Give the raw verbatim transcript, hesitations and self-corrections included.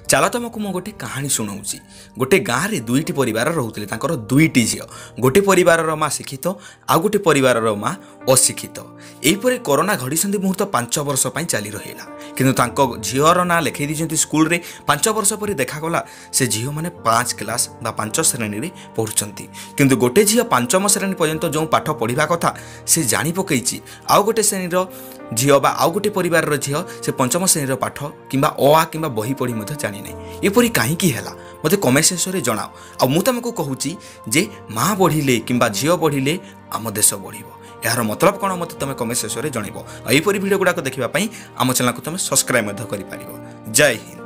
चल तुमको मु गोटे कहानी शुणाऊँगी। गोटे गाँव में दुईटी परिवार रोते दुईटी झील गोटे परिवार माँ शिक्षित आउ गोटे परिवार माँ अशिक्षित। यहीपर कोरोना घड़ी मुहूर्त पांच वर्ष चली रहा किंतु झीवर ना लिखई दी स्कूल रे पांच वर्ष पर देखागला से झील मैंने पाँच क्लास बा पांच श्रेणी में पढ़ुंट किंतु गोटे झील पंचम श्रेणी पर्यंत जो पाठ पढ़ा कथा से जानी पकई आउ गोटे श्रेणीर झील बा आउ गोटे परिवार झील से पंचम श्रेणीर पाठ किंबा अ आ किंबा बही पढ़ी जानी ना एपरी कहीं है मत कमेंट सेक्शन में जनाओ। आ मु तुमको कहूँ जे माँ बढ़िले किंबा झील बढ़िले आम देश बढ़ यार मतलब कौन मत तुम कमेंट सेक्शन में जनइब। यहीपरि वीडियो गुड़ाक देखापी आम चैनल को तुम सब्सक्राइब कर। जय हिंद।